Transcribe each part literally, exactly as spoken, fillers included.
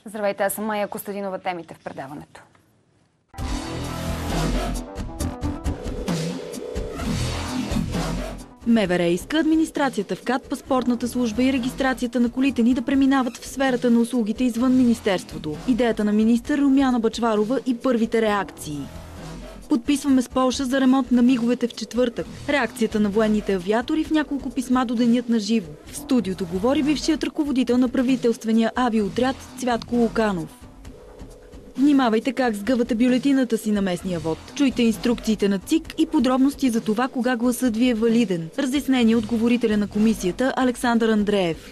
Здравейте, аз съм Майя Костадинова. Темите в предаването. МВР иска администрацията в КАТ, паспортната служба и регистрацията на колите ни да преминават в сферата на услугите извън Министерството. Идеята на министър Румяна Бъчварова и първите реакции. Подписваме с Полша за ремонт на миговете в четвъртък. Реакцията на военните авиатори в няколко писма до денят на живо. В студиото говори бившият ръководител на правителствения авиоотряд Цвятко Луканов. Внимавайте как сгъвате бюлетината си на местния вод. Чуйте инструкциите на ЦИК и подробности за това кога гласът ви е валиден. Разяснение от говорителя на комисията Александър Андреев.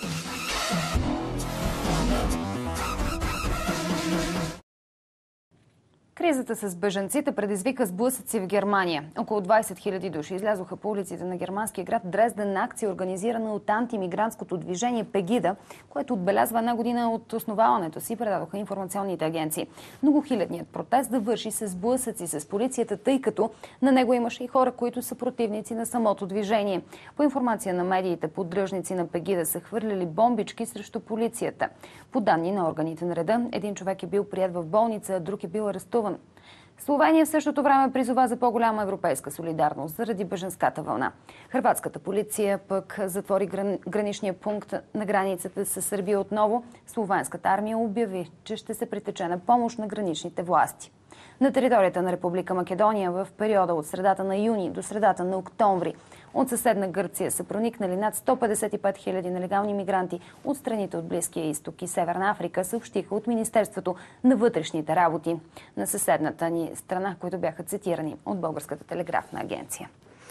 Кризата с бежанците предизвика сблъсъци в Германия. Около двайсет хиляди души излязоха по улиците на германския град Дрезден на акция, организирана от антимигрантското движение Пегида, което отбелязва една година от основаването си, предадоха информационните агенции. Многохилядният протест завърши с сблъсъци с полицията, тъй като на него имаше и хора, които са противници на самото движение. По информация на медиите, поддръжници на Пегида са хвърляли бомбички срещу полицията. По данни на органите на реда, един човек е бил приет в болница, а друг е бил арестуван. Словения в същото време призова за по-голяма европейска солидарност заради бежанската вълна. Хърватската полиция пък затвори грани... граничния пункт на границата с Сърбия отново. Словенската армия обяви, че ще се притече на помощ на граничните власти. На територията на Република Македония в периода от средата на юни до средата на октомври от съседна Гърция са проникнали над сто петдесет и пет хиляди нелегални мигранти от страните от Близкия изток и Северна Африка, съобщиха от Министерството на вътрешните работи на съседната ни страна, които бяха цитирани от Българската телеграфна агенция.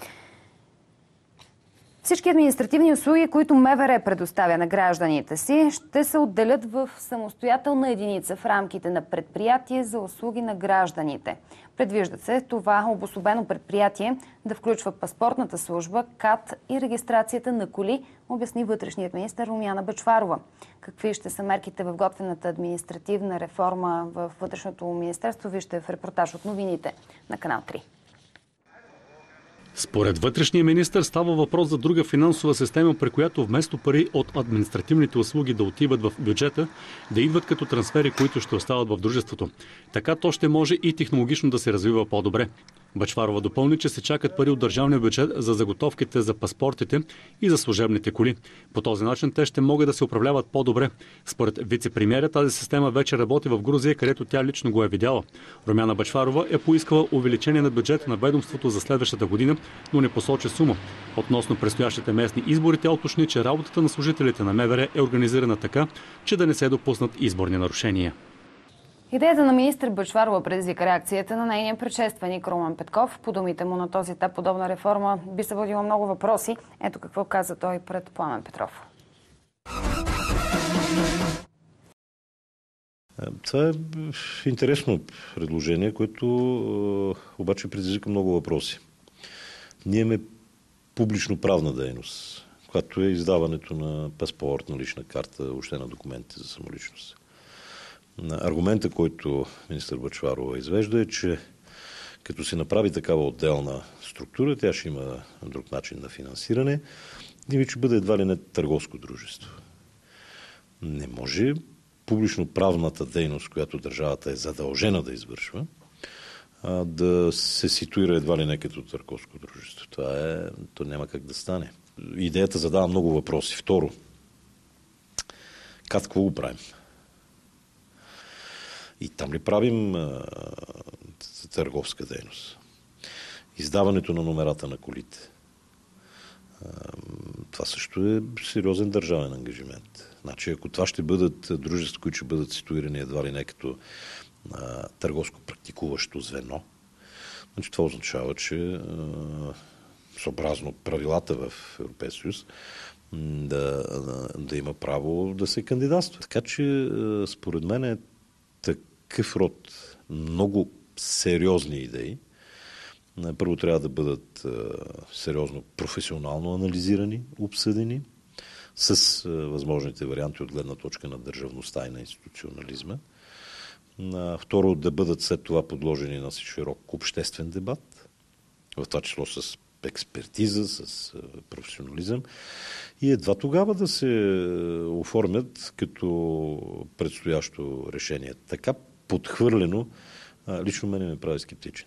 Всички административни услуги, които МВР предоставя на гражданите си, ще се отделят в самостоятелна единица в рамките на предприятие за услуги на гражданите. Предвижда се това обособено предприятие да включва паспортната служба, КАТ и регистрацията на коли, обясни вътрешният министър Румяна Бъчварова. Какви ще са мерките в готвената административна реформа в Вътрешното министерство, вижте в репортаж от новините на Канал три. Според вътрешния министър става въпрос за друга финансова система, при която вместо пари от административните услуги да отиват в бюджета, да идват като трансфери, които ще остават в дружеството. Така то ще може и технологично да се развива по-добре. Бъчварова допълни, че се чакат пари от държавния бюджет за заготовките за паспортите и за служебните коли. По този начин те ще могат да се управляват по-добре. Според вице-премиера тази система вече работи в Грузия, където тя лично го е видяла. Румяна Бъчварова е поискала увеличение на бюджета на ведомството за следващата година, но не посочи сума. Относно предстоящите местни избори, тя уточни, че работата на служителите на МВР е организирана така, че да не се допуснат изборни нарушения. Идеята на министър Бъчварова предизвика реакцията на нейния предшественик Румен Петков. По думите му, на този етап подобна реформа би се водила много въпроси. Ето какво каза той пред Пламен Петров. Това е интересно предложение, което обаче предизвика много въпроси. Ние имаме публично-правна дейност, която е издаването на паспорт, на лична карта, въобще на документите за самоличност. Аргумента, който министър Бъчварова извежда, е, че като се направи такава отделна структура, тя ще има друг начин на финансиране и вече бъде едва ли не търговско дружество. Не може публично-правната дейност, която държавата е задължена да извършва, да се ситуира едва ли не като търговско дружество. Това е, то няма как да стане. Идеята задава много въпроси. Второ, как какво го правим? И там ли правим а, търговска дейност? Издаването на номерата на колите. А, това също е сериозен държавен ангажимент. Значи, ако това ще бъдат дружества, които ще бъдат ситуирани едва ли не като а, търговско практикуващо звено, значи това означава, че а, съобразно правилата в Европейския съюз да, да има право да се кандидатства. Така че, според мен е такъв род много сериозни идеи. Първо трябва да бъдат сериозно професионално анализирани, обсъдени, с възможните варианти от гледна точка на държавността и на институционализма. Второ, да бъдат след това подложени на широк обществен дебат, в това число с експертиза, с професионализъм и едва тогава да се оформят като предстоящо решение. Така подхвърлено, лично мене ме прави скептичен.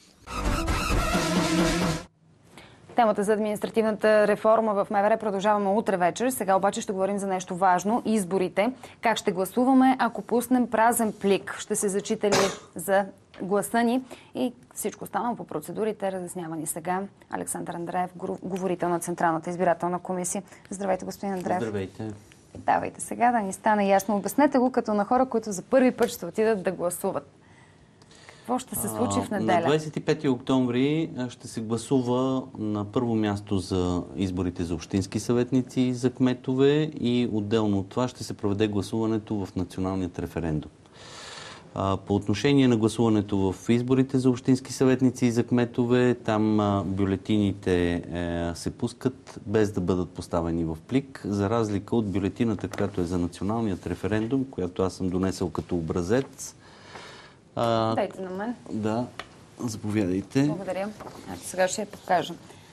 Темата за административната реформа в МВР продължаваме утре вечер. Сега обаче ще говорим за нещо важно – изборите. Как ще гласуваме, ако пуснем празен плик? Ще се зачита ли за гласа ни? И всичко останало по процедурите разяснява ни сега Александър Андреев, говорител на Централната избирателна комисия. Здравейте, господин Андреев. Здравейте. Давайте сега да ни стане ясно. Обяснете го като на хора, които за първи път ще отидат да гласуват. Какво ще се случи в неделя? На двадесет и пети октомври ще се гласува на първо място за изборите за общински съветници и за кметове и отделно от това ще се проведе гласуването в националният референдум. По отношение на гласуването в изборите за общински съветници и за кметове, там бюлетините се пускат без да бъдат поставени в плик, за разлика от бюлетината, която е за националният референдум, която аз съм донесъл като образец. А, Дайте на мен. Да, заповядайте. Благодаря. Ето сега ще я покажа.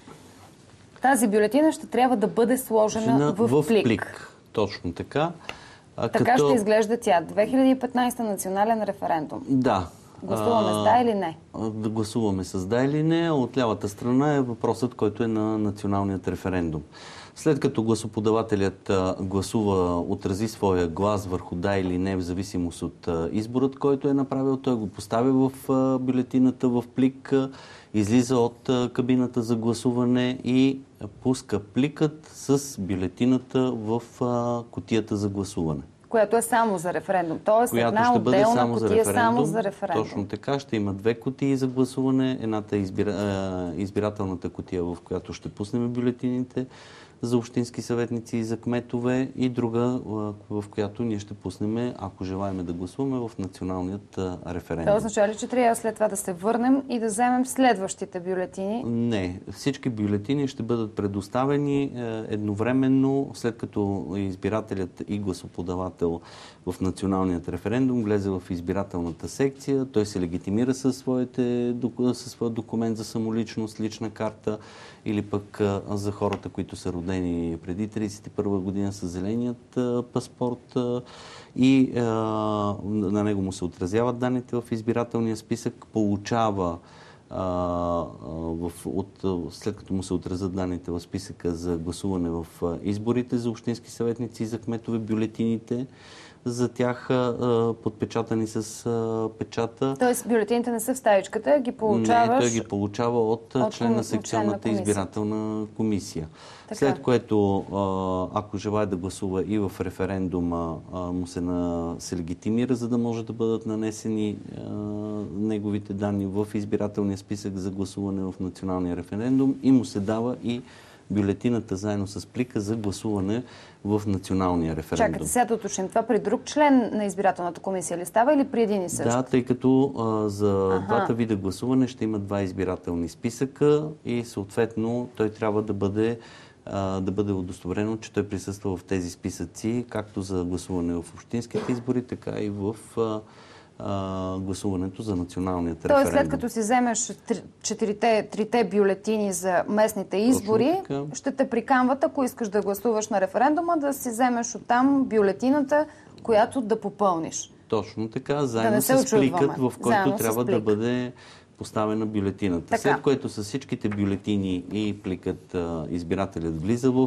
Тази бюлетина ще трябва да бъде сложена в, в плик. плик. Точно така. А, така като... ще изглежда тя. две хиляди и петнадесета национален референдум. Да. Гласуваме а, с да или не? Да гласуваме с да или не. От лявата страна е въпросът, който е на националният референдум. След като гласоподавателят гласува, отрази своя глас върху да или не, в зависимост от изборът, който е направил, той го поставя в бюлетината в плик, излиза от кабината за гласуване и пуска пликът с бюлетината в кутията за гласуване. Която е само за референдум. Тоест която една ще бъде отделна само кутия за само за референдум. Точно така. Ще има две кутии за гласуване. Едната е избира... избирателната кутия, в която ще пуснем бюлетините за общински съветници и за кметове, и друга, в която ние ще пуснем, ако желаем да гласуваме, в националният референдум. Това означава ли, че трябва след това да се върнем и да вземем следващите бюлетини? Не. Всички бюлетини ще бъдат предоставени едновременно, след като избирателят и гласоподавател в националният референдум влезе в избирателната секция. Той се легитимира със, своите, със своя документ за самоличност, лична карта, или пък а, за хората, които са родени преди тридесет и първа година с зеленият а, паспорт а, и а, на него му се отразяват данните в избирателния списък, получава а, в, от, след като му се отразят данните в списъка за гласуване в а, изборите за общински съветници и за кметове, бюлетините за тях а, подпечатани с а, печата. Тоест бюлетините не са в стаичката, ги получаваш... Не, той ги получава от, от член на секционната избирателна комисия. Така. След което, а, ако желая да гласува и в референдума, а, му се, на, се легитимира, за да може да бъдат нанесени а, неговите данни в избирателния списък за гласуване в националния референдум и му се дава и бюлетината заедно с плика за гласуване в националния референдум. Чакайте, сега да уточним. Това при друг член на избирателната комисия ли става или при един и същ? Да, тъй като а, за ага. двата вида гласуване ще има два избирателни списъка и съответно той трябва да бъде, а, да бъде удостоверено, че той присъства в тези списъци, както за гласуване в общинските избори, така и в а, гласуването за националният референдум. Тоест, след като си вземеш четирите, трите бюлетини за местните избори, ще те приканват, ако искаш да гласуваш на референдума, да си вземеш оттам бюлетината, която да попълниш. Точно така, заедно да с пликът, в който заедно трябва да бъде поставена бюлетината. Така. След което с всичките бюлетини и пликът избирателят влиза в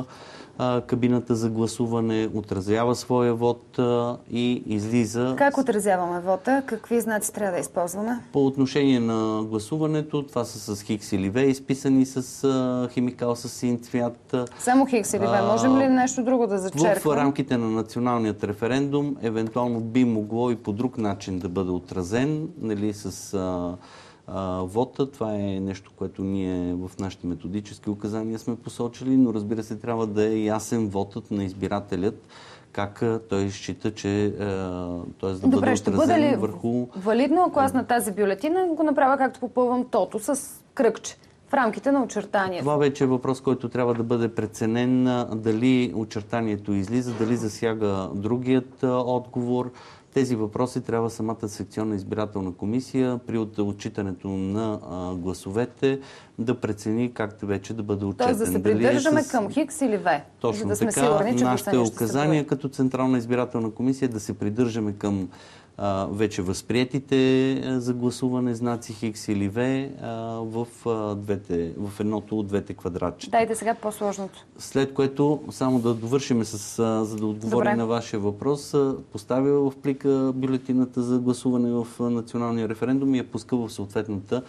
кабината за гласуване, отразява своя вод и излиза... Как отразяваме вода? Какви знаци трябва да използваме? По отношение на гласуването, това са с хикс или ве, изписани с а, химикал с син цвят. Само хикс или ве. Можем ли нещо друго да зачеркнем? В рамките на националният референдум, евентуално би могло и по друг начин да бъде отразен, нали, с... А, вота. Това е нещо, което ние в нашите методически указания сме посочили, но разбира се, трябва да е ясен вотът на избирателят, как той счита, че т.е. да Добре, бъде ще отразен бъде ли върху... валидно, ако аз на тази бюлетина го направя както попълвам тото с кръгче в рамките на очертанието? Това вече е въпрос, който трябва да бъде преценен, дали очертанието излиза, дали засяга другият отговор. тези въпроси трябва самата секционна избирателна комисия при отчитането на а, гласовете да прецени как вече да бъде отчетен. Тоест да се придържаме с... към Хикс или В. Точно за да сме така. сигурни, че нашите указания като Централна избирателна комисия да се придържаме към а, вече възприетите а, за гласуване знаци Хикс или В а, в, а, двете, в едното от двете квадратчета. Дайте сега по-сложното. След което, само да довършим с, а, за да отговорим на вашия въпрос, а, поставя в плика бюлетината за гласуване в а, националния референдум и я пуска в съответната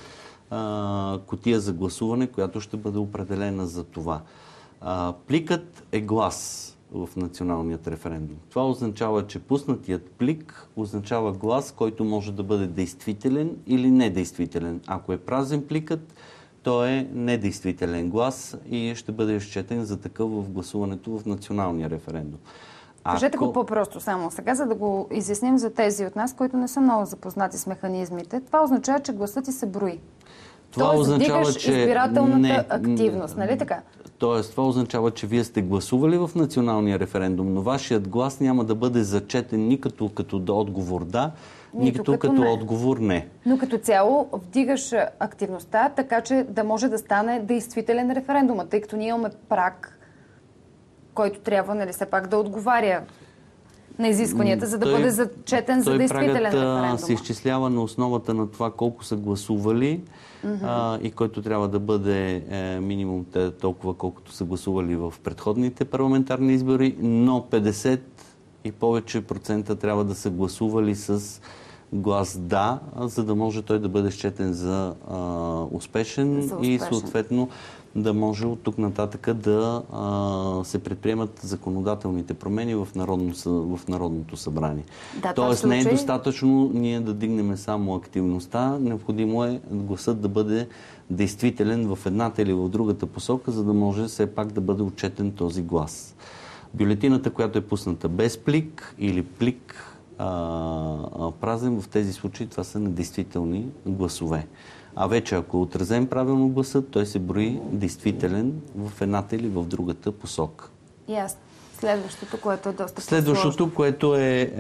а, кутия за гласуване, която ще бъде определена за това. А, пликът е глас в националният референдум. Това означава, че пуснатият плик означава глас, който може да бъде действителен или недействителен. Ако е празен пликът, то е недействителен глас и ще бъде изчетен за такъв в гласуването в националния референдум. Кажете Ако... го по-просто само сега, за да го изясним за тези от нас, които не са много запознати с механизмите. Това означава, че гласът ти се брои. Това Тоест, означава, че избирателната не, активност, нали така? Тоест, това означава, че вие сте гласували в националния референдум, но вашият глас няма да бъде зачетен ни като, като да отговор да, ни като, като, като отговор не. Но като цяло вдигаш активността, така че да може да стане действителен референдум, тъй като ние имаме праг, който трябва, нали, все пак да отговаря на изискванията, за да той, бъде зачетен за действителен референдум. Прагът се изчислява на основата на това колко са гласували mm-hmm. а, и който трябва да бъде е, минимум толкова, колкото са гласували в предходните парламентарни избори, но петдесет и повече процента трябва да са гласували с глас да, за да може той да бъде счетен за а, успешен, за успешен и съответно да може от тук нататък да а, се предприемат законодателните промени в, народно, в Народното събрание. Да, Тоест случай... не е достатъчно ние да дигнем само активността, необходимо е гласът да бъде действителен в едната или в другата посока, за да може все пак да бъде отчетен този глас. Бюлетината, която е пусната без плик или плик а, а, празен, в тези случаи това са недействителни гласове. А вече ако е отразен правилно гласът, той се брои действителен в едната или в другата посока. Ясно. Следващото, което е доста Следващото, по-сложно. което е, е,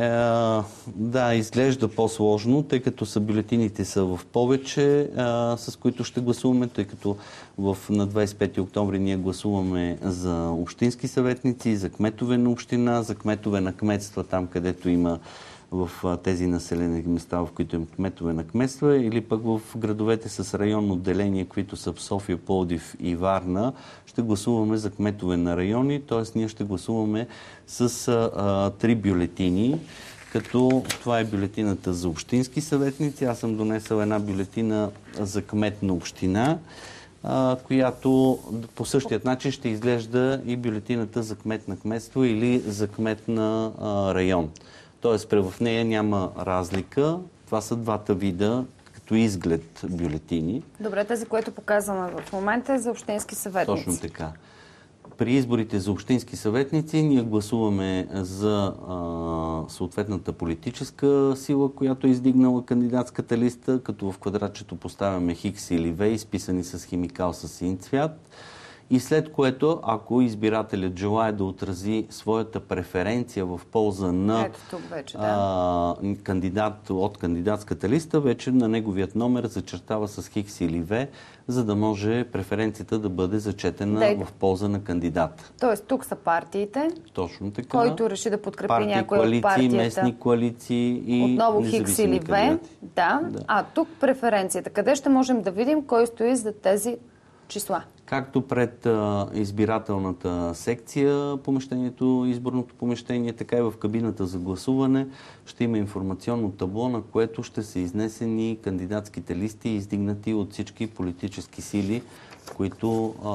да, изглежда по-сложно, тъй като са бюлетините са в повече, е, с които ще гласуваме, тъй като в, на двадесет и пети октомври ние гласуваме за общински съветници, за кметове на община, за кметове на кметства, там където има в тези населени места, в които има кметове на кметства, или пък в градовете с районно деление, които са в София, Пловдив и Варна, ще гласуваме за кметове на райони, т.е. ние ще гласуваме с а, три бюлетини, като това е бюлетината за общински съветници. Аз съм донесъл една бюлетина за кмет на община, а, която по същият начин ще изглежда и бюлетината за кмет на кметство или за кмет на а, район. Тоест, в нея няма разлика. Това са двата вида, като изглед бюлетини. Добре, тези, което показваме в момента е за общински съветници. Точно така. При изборите за общински съветници ние гласуваме за а, съответната политическа сила, която е издигнала кандидатската листа, като в квадратчето поставяме Хикс или В, изписани с химикал с син цвят. И след което, ако избирателят желае да отрази своята преференция в полза на Ето тук вече, да. а, кандидат от кандидатската листа, вече на неговият номер зачертава с Хикс или В, за да може преференцията да бъде зачетена Дай. в полза на кандидата. Тоест тук са партиите, Точно така. който реши да подкрепи партии, някой коалиции, от партията. местни коалиции и отново Хикс или В. Да. да. А тук преференцията. Къде ще можем да видим кой стои за тези числа? Както пред а, избирателната секция, помещението, изборното помещение, така и в кабината за гласуване ще има информационно табло, на което ще са изнесени кандидатските листи, издигнати от всички политически сили, които а,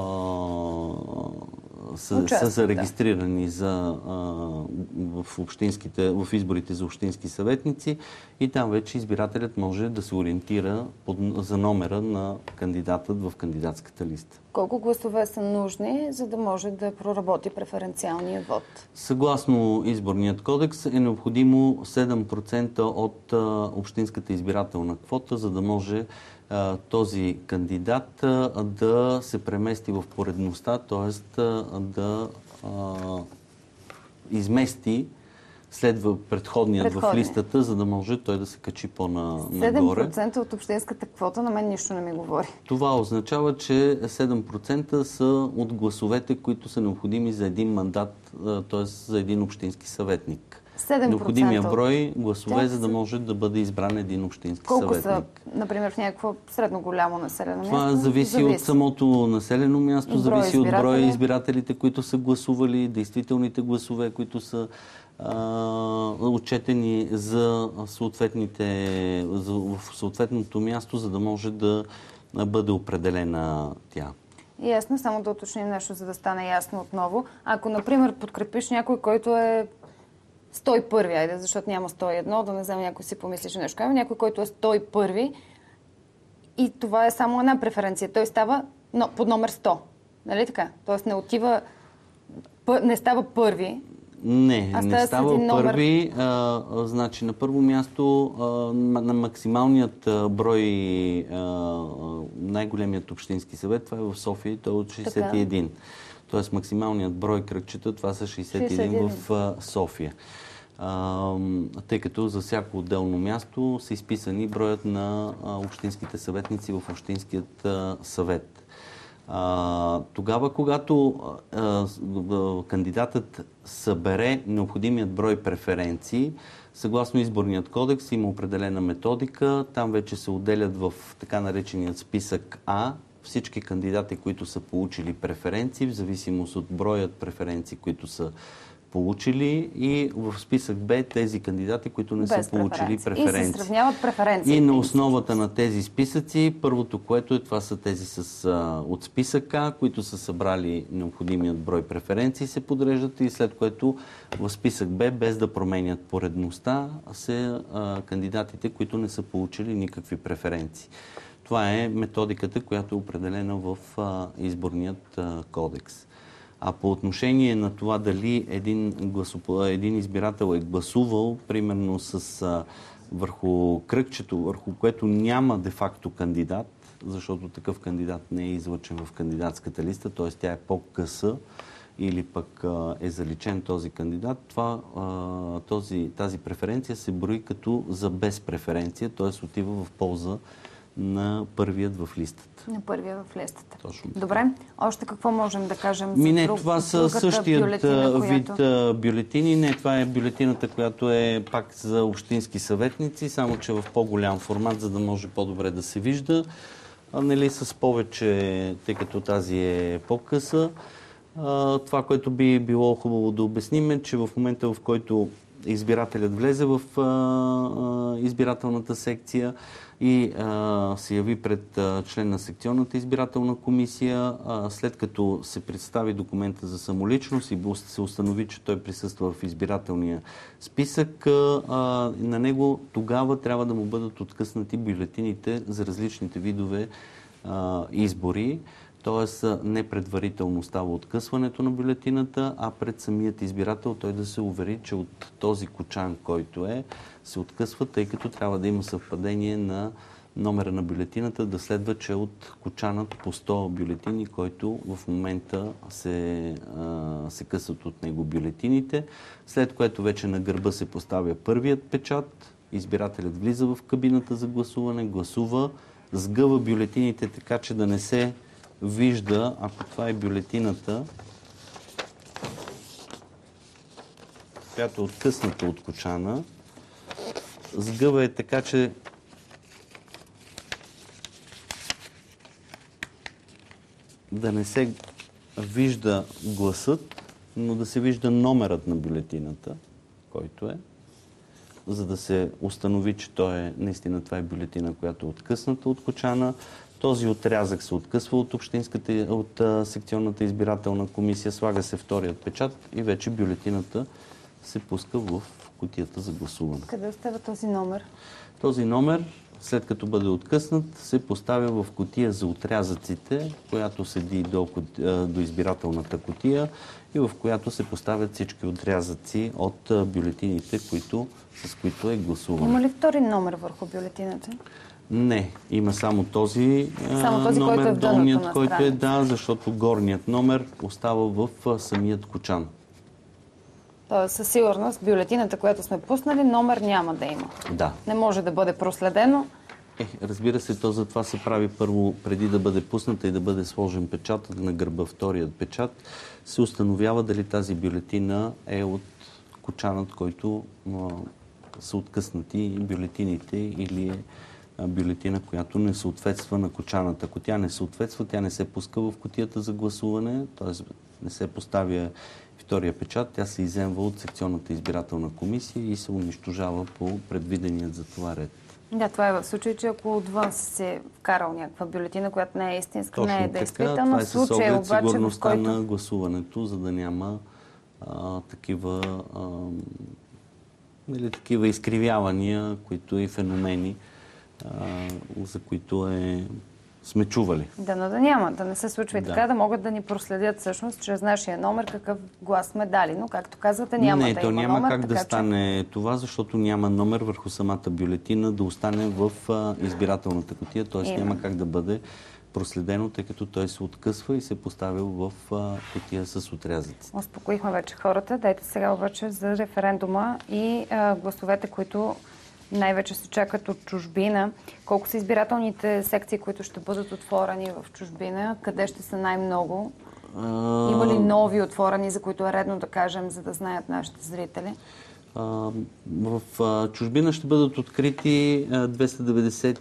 са, са зарегистрирани за, а, в, общинските, в изборите за общински съветници и там вече избирателят може да се ориентира под, за номера на кандидатът в кандидатската листа. Колко гласове са нужни, за да може да проработи преференциалния вод? Съгласно изборният кодекс е необходимо седем процента от а, общинската избирателна квота, за да може а, този кандидат а, да се премести в поредността, т.е. да а, измести следва предходният, Предходния. в листата, за да може той да се качи по-нагоре. седем процента от общинската квота на мен нищо не ми говори. Това означава, че седем процента са от гласовете, които са необходими за един мандат, т.е. за един общински съветник. седем процента Необходимия брой гласове, тях за да са- може да бъде избран един общински Колко съветник. са, например, в някакво средно голямо населено място? Това зависи, от самото населено място, От броя зависи от броя избиратели. избирателите, които са гласували, действителните гласове, които са а, отчетени за съответните, за, в съответното място, за да може да бъде определена тя. Ясно, само да уточним нещо, за да стане ясно отново. Ако, например, подкрепиш някой, който е сто и първи, айде, защото няма сто и едно, да не знам, някой си помисли, че нещо. Ами някой, който е сто и първи и това е само една преференция. Той става но, под номер сто. Нали така? Тоест не отива, пър, не става първи. Не, А не става с става един номер. първи. А, а, значи на първо място а, на максималният а, брой а, а, най-големият общински съвет, това е в София и той е от шейсет и един. Тоест максималният брой кръгчета, това са шейсет и един, шейсет и един. в а, София. А, тъй като за всяко отделно място са изписани броят на а, общинските съветници в Общинският а, съвет. А, тогава, когато а, а, кандидатът събере необходимият брой преференции, съгласно изборният кодекс има определена методика. Там вече се отделят в така нареченият списък А всички кандидати, които са получили преференции, в зависимост от броят преференции, които са получили, и в списък Б тези кандидати, които не Без са получили преференции. преференции. И се сравняват преференции. И на основата на тези списъци, първото, което е, това са тези с, а, от списък А, които са събрали необходимият брой преференции, се подреждат, и след което в списък Б, без да променят поредността, са а, кандидатите, които не са получили никакви преференции. Това е методиката, която е определена в а, изборният а, кодекс. А по отношение на това дали един, гласопо... един избирател е гласувал, примерно с, а, върху кръгчето, върху което няма де-факто кандидат, защото такъв кандидат не е излъчен в кандидатската листа, т.е. тя е по-къса, или пък а, е заличен този кандидат, това, а, този, тази преференция се брои като за без преференция, т.е. отива в полза на първият в листата. На първия в листата. Точно. Добре. Още какво можем да кажем за Ми не, друг, това са другата същият бюлетина, вид която... а, бюлетини. Не, това е бюлетината, която е пак за общински съветници, само че в по-голям формат, за да може по-добре да се вижда. А, нали, с повече, тъй като тази е по-къса. А, това, което би било хубаво да обясним, е, че в момента, в който избирателят влезе в а, а, избирателната секция и а, се яви пред а, член на секционната избирателна комисия, а, след като се представи документа за самоличност и се установи, че той присъства в избирателния списък, а, на него тогава трябва да му бъдат откъснати бюлетините за различните видове а, избори. Тоест не предварително става откъсването на бюлетината, а пред самият избирател той да се увери, че от този кочан, който е, се откъсва, тъй като трябва да има съвпадение на номера на бюлетината, да следва, че от кочанът по сто бюлетини, който в момента се, а, се късат от него бюлетините, след което вече на гърба се поставя първият печат, избирателят влиза в кабината за гласуване, гласува, сгъва бюлетините така, че да не се вижда, ако това е бюлетината, която е откъсната от кочана, сгъва е така, че да не се вижда гласът, но да се вижда номерът на бюлетината, който е, за да се установи, че той е, наистина това е бюлетина, която е откъсната от кочана. Този отрязък се откъсва от общинската, от а, секционната избирателна комисия, слага се вторият печат и вече бюлетината се пуска в кутията за гласуване. Къде остава този номер? Този номер, след като бъде откъснат, се поставя в кутия за отрязъците, която седи до, до избирателната кутия и в която се поставят всички отрязъци от бюлетините, които, с които е гласувано. Има ли втори номер върху бюлетината? Не, има само този, само този номер, който е в дъното долният, на който е, страница. да, защото горният номер остава в самият кочан. Тоест, със сигурност бюлетината, която сме пуснали, номер няма да има. Да. Не може да бъде проследено. Е, разбира се, то затова се прави първо, преди да бъде пусната и да бъде сложен печатът на гърба, вторият печат, се установява дали тази бюлетина е от кочанът, който а, са откъснати бюлетините, или е а, бюлетина, която не съответства на кочаната. Ако тя не съответства, тя не се пуска в кутията за гласуване, т.е. не се поставя втория печат, тя се изземва от секционната избирателна комисия и се унищожава по предвиденият за това ред. Да, това е в случай, че ако отвън си е вкарал някаква бюлетина, която не е истинска, Точно не е така, действителна. това е В с случай оглед обаче, в сигурността който... на гласуването, за да няма а, такива, а, нали, такива изкривявания, които и феномени, а, за които е, сме чували. Да, но да няма, да не се случва и Да. така, да могат да ни проследят всъщност чрез нашия номер какъв глас сме дали. Но, както казвате, няма Не, да то има няма номер. как да така, стане това, защото няма номер върху самата бюлетина да остане в а, избирателната кутия, т.е. Именно. няма как да бъде проследено, тъй като той се откъсва и се поставя в а, кутия с отрязъци. Успокоихме вече хората. Дайте сега обаче за референдума и а, гласовете, които най-вече се чакат от чужбина. Колко са избирателните секции, които ще бъдат отворени в чужбина? Къде ще са най-много? А... Има ли нови отворени, за които е редно да кажем, за да знаят нашите зрители? А, в а, чужбина ще бъдат открити а, двеста деветдесет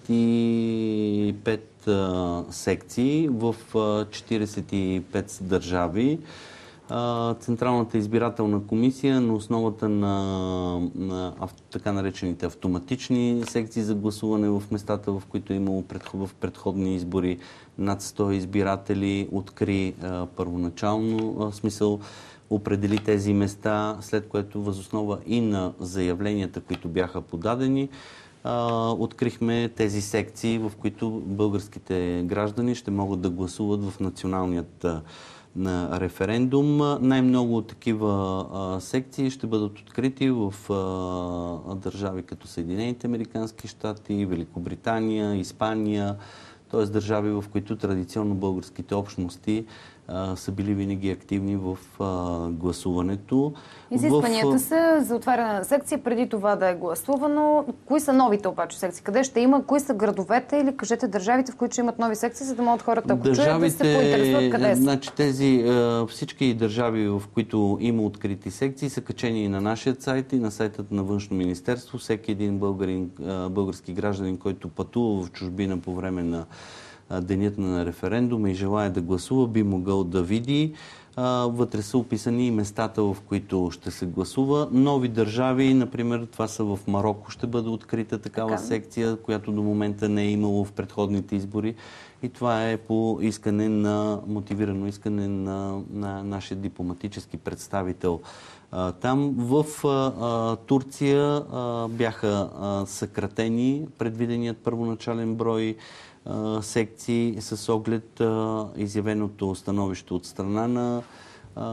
и пет а, секции в а, четиридесет и пет държави. А, Централната избирателна комисия на основата на, на ав, така наречените автоматични секции за гласуване в местата, в които е имало предход, в предходни избори над сто избиратели, откри а, първоначално а, смисъл определи тези места, след което възоснова и на заявленията, които бяха подадени, а, открихме тези секции, в които българските граждани ще могат да гласуват в националният а, на референдум. Най-много такива а, секции ще бъдат открити в а, държави като Съединените американски щати, Великобритания, Испания, т.е. държави, в които традиционно българските общности а, са били винаги активни в а, гласуването. Изискванията в... са за отваряне на секция, преди това да е гласувано. Кои са новите обаче секции? Къде ще има? Кои са градовете или кажете държавите, в които ще имат нови секции, за да могат хората, ако чуят, да се поинтересуват къде са? Значи тези всички държави, в които има открити секции, са качени и на нашия сайт и на сайтът на Външно министерство. Всеки един българин, български гражданин, който пътува в чужбина по време на денят на референдума и желая да гласува, би могъл да види. Вътре са описани и местата, в които ще се гласува. Нови държави, например, това са в Мароко, ще бъде открита такава така. секция, която до момента не е имало в предходните избори. И това е по искане на, мотивирано искане на, на нашия дипломатически представител. Там в а, Турция а, бяха а, съкратени предвиденият първоначален брой секции с оглед а, изявеното становище от страна на, а,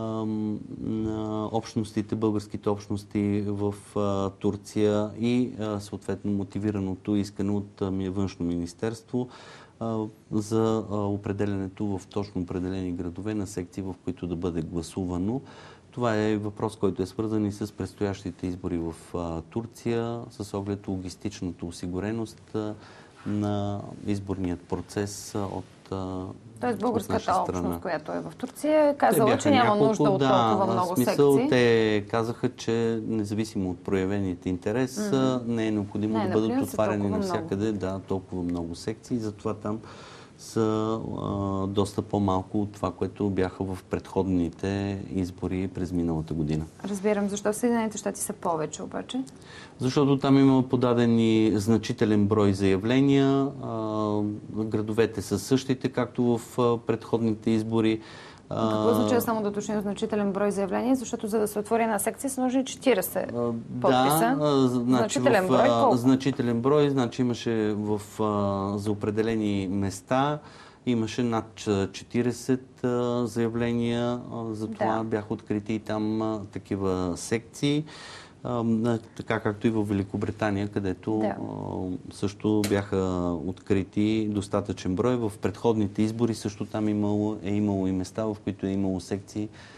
на общностите, българските общности в а, Турция и а, съответно мотивираното искане от а, Външно министерство а, за а, определенето в точно определени градове на секции, в които да бъде гласувано. Това е въпрос, който е свързан и с предстоящите избори в а, Турция, с оглед логистичната осигуреност а, на изборният процес от Тоест българската общност, която е в Турция, е казала, че няма няколко, нужда от да, толкова много смисъл, секции. Те казаха, че независимо от проявените интерес, mm-hmm. не е необходимо не, да бъдат отваряни навсякъде да, толкова много секции. Затова там са а, доста по-малко от това, което бяха в предходните избори през миналата година. Разбирам. Защо в Съединените щати са повече обаче? Защото там има подадени значителен брой заявления. А, градовете са същите, както в а, предходните избори. Какво означава само да уточним значителен брой заявления? Защото за да се отвори една секция са нужни четиридесет подписа. Да, значи значителен в, брой колко? Значителен брой, значи имаше в, а, за определени места, имаше над четиридесет а, заявления, а, за това да. бяха открити и там а, такива секции. А, така както и в Великобритания, където да. а, също бяха открити достатъчен брой. В предходните избори също там имало, е имало и места, в които е имало секции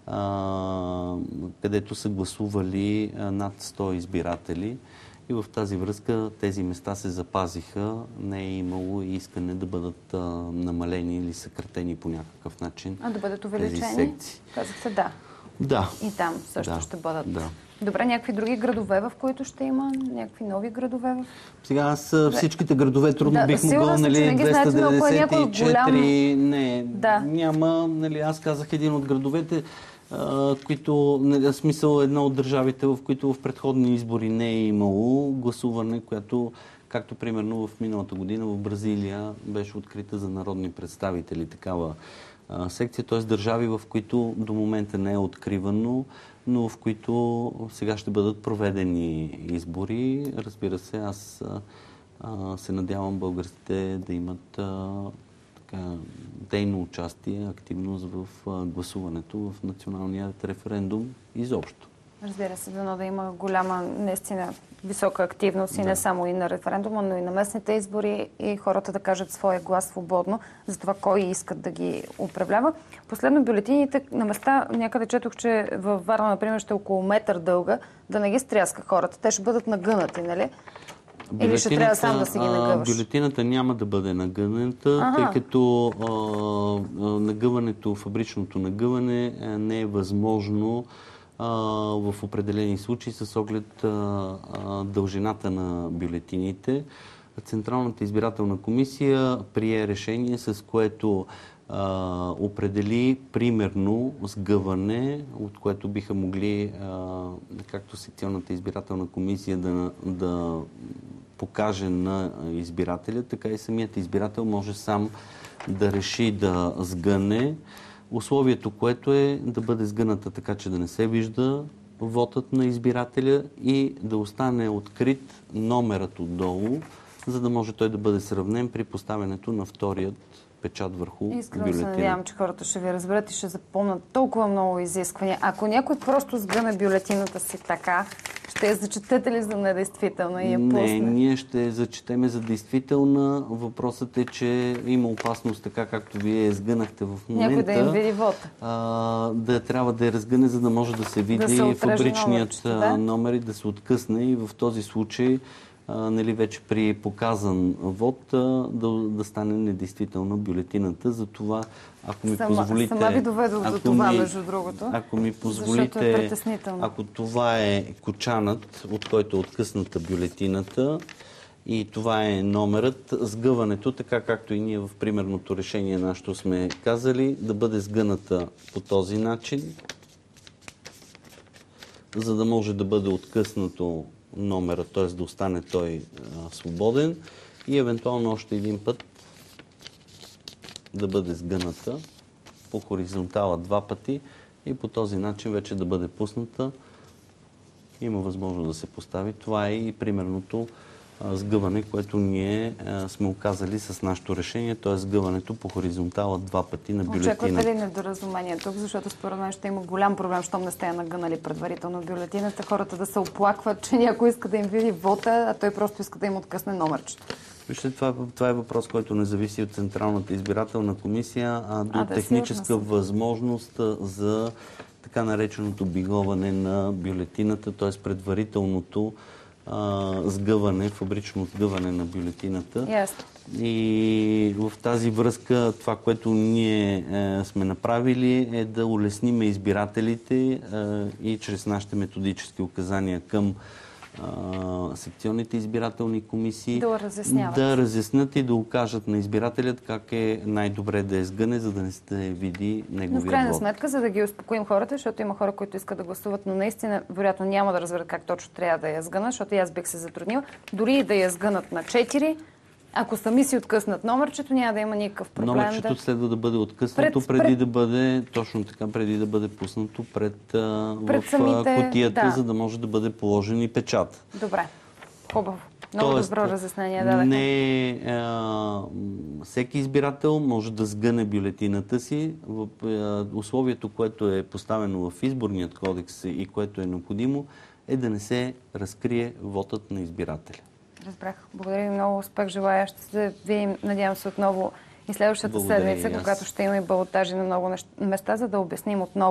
а, където са гласували а, над сто избиратели. И в тази връзка тези места се запазиха. Не е имало искане да бъдат а, намалени или съкратени по някакъв начин. А да бъдат увеличени? Тези секции. Казахте да. Да. И там също да. ще бъдат. Да. Добре, някакви други градове, в които ще има? Някакви нови градове? В... Сега аз всичките градове трудно да, бих могъл, нали, двеста деветдесет и четири, голям... не, да. няма, нали, аз казах един от градовете, а, които, нали, смисъл една от държавите, в които в предходни избори не е имало гласуване, което, както примерно в миналата година в Бразилия беше открита за народни представители такава а, секция, т.е. държави, в които до момента не е откривано, но в които сега ще бъдат проведени избори. Разбира се, аз а, се надявам българите да имат а, така, дейно участие, активност в а, гласуването в националният референдум изобщо. Разбира се, дано да има голяма, наистина висока активност и да. не само и на референдума, но и на местните избори и хората да кажат своя глас свободно за това кой искат да ги управлява. Последно, бюлетините на места, някъде четох, че във Варна, например, ще е около метър дълга, да не ги стряска хората. Те ще бъдат нагънати, нали? Или ще трябва сам да си ги нагъваш? Бюлетината няма да бъде нагъната, ага. тъй като а, а, нагъването, фабричното нагъване не е възможно в определени случаи с оглед дължината на бюлетините. Централната избирателна комисия прие решение, с което а, определи примерно сгъване, от което биха могли, а, както секционната избирателна комисия да, да покаже на избирателя, така и самият избирател може сам да реши да сгъне. Условието, което е да бъде сгъната така, че да не се вижда вотът на избирателя и да остане открит номерът отдолу, за да може той да бъде сравнен при поставянето на вторият печат върху бюлетина. Искрено се надявам, че хората ще ви разберат и ще запомнят толкова много изисквания. Ако някой просто сгъне бюлетината си така, ще я зачетете ли за недействителна и я пусне? Не, ние ще зачетеме за действителна. Въпросът е, че има опасност, така както вие сгънахте в момента. Някой да им види вота. А, да трябва да я разгъне, за да може да се види да се фабричният да? номер и да се откъсне. И в този случай, а, нали, вече при показан вод, а, да, да стане недействителна бюлетината. За това, ако ми сама, позволите... Сама ви доведох до това, ми, между другото. Ако ми позволите... Е притеснително. Ако това е кочанът, от който е откъсната бюлетината, и това е номерът, сгъването, така както и ние в примерното решение нашето сме казали, да бъде сгъната по този начин, за да може да бъде откъснато номера, т.е. да остане той а, свободен и евентуално още един път да бъде сгъната по хоризонтала два пъти и по този начин вече да бъде пусната. Има възможност да се постави. Това е и примерното а, сгъване, което ние а, сме оказали с нашето решение, т.е. сгъването по хоризонтала два пъти на бюлетина. Очаквате ли недоразумение тук, защото според мен ще има голям проблем, щом не сте я нагънали предварително бюлетината, хората да се оплакват, че някой иска да им види вота, а той просто иска да им откъсне номерчето. Вижте, това, това е въпрос, който не зависи от Централната избирателна комисия, а до а, да, техническа възможност за така нареченото биговане на бюлетината, т.е. предварителното а, сгъване, фабрично сгъване на бюлетината. Yes. И в тази връзка това, което ние е, сме направили, е да улесним избирателите е, и чрез нашите методически указания към секционните избирателни комисии да разясняват. да разяснят и да окажат на избирателят как е най-добре да е сгъне, за да не се види неговия вод. Но в крайна сметка, за да ги успокоим хората, защото има хора, които искат да гласуват, но наистина, вероятно, няма да разберат как точно трябва да я сгънат, защото и аз бих се затруднила. Дори и да я сгънат на четири, ако сами си откъснат номерчето, няма да има никакъв проблем. Номерчето да... следва да бъде откъснато пред, преди пред... да бъде, точно така, преди да бъде пуснато пред, пред в самите... кутията, да. за да може да бъде положен и печат. Добре. Хубаво. Много Тоест, добро разяснение дадете. Не, а, всеки избирател може да сгъне бюлетината си. В, а, условието, което е поставено в изборният кодекс и което е необходимо, е да не се разкрие вотът на избирателя. Разбрах. Благодаря ви много. Успех желая. Ще се видим, надявам се, отново и следващата Благодаря седмица, и аз. когато ще има и балотажи на много места, за да обясним отново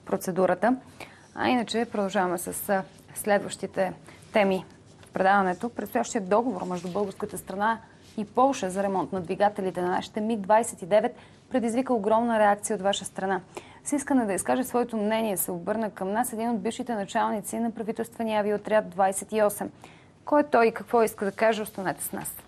процедурата. А иначе продължаваме с следващите теми в предаването. Предстоящият договор между българската страна и Полша за ремонт на двигателите на нашите Миг двадесет и девет предизвика огромна реакция от ваша страна. С искане да изкаже своето мнение се обърна към нас един от бившите началници на правителствения авиоотряд двадесет и осем. Кой е той и какво иска да каже? Останете с нас.